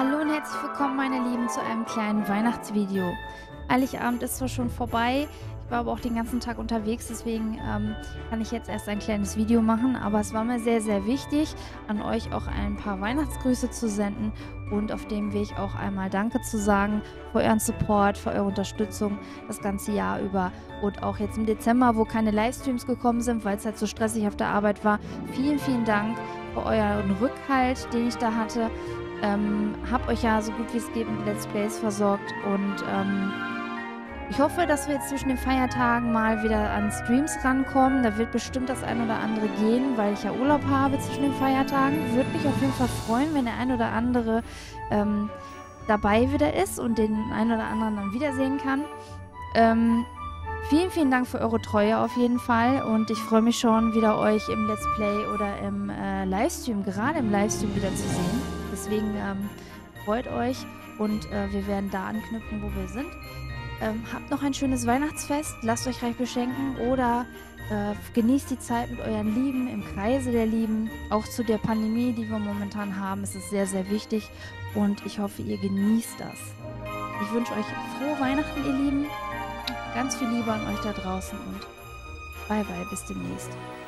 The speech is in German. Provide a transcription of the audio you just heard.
Hallo und herzlich willkommen, meine Lieben, zu einem kleinen Weihnachtsvideo. Heiligabend ist zwar schon vorbei, ich war aber auch den ganzen Tag unterwegs, deswegen kann ich jetzt erst ein kleines Video machen, aber es war mir sehr, sehr wichtig, an euch auch ein paar Weihnachtsgrüße zu senden und auf dem Weg auch einmal Danke zu sagen für euren Support, für eure Unterstützung das ganze Jahr über und auch jetzt im Dezember, wo keine Livestreams gekommen sind, weil es halt so stressig auf der Arbeit war. Vielen, vielen Dank für euren Rückhalt, den ich da hatte. Hab euch ja so gut wie es geht mit Let's Plays versorgt und ich hoffe, dass wir jetzt zwischen den Feiertagen mal wieder an Streams rankommen. Da wird bestimmt das ein oder andere gehen, weil ich ja Urlaub habe zwischen den Feiertagen. Würde mich auf jeden Fall freuen, wenn der ein oder andere dabei wieder ist und den ein oder anderen dann wiedersehen kann. Vielen, vielen Dank für eure Treue auf jeden Fall und ich freue mich schon, wieder euch im Let's Play oder im Livestream, gerade im Livestream wieder zu sehen. Deswegen freut euch und wir werden da anknüpfen, wo wir sind. Habt noch ein schönes Weihnachtsfest, lasst euch reich beschenken oder genießt die Zeit mit euren Lieben, im Kreise der Lieben. Auch zu der Pandemie, die wir momentan haben, ist es sehr, sehr wichtig und ich hoffe, ihr genießt das. Ich wünsche euch frohe Weihnachten, ihr Lieben. Ganz viel Liebe an euch da draußen und bye bye, bis demnächst.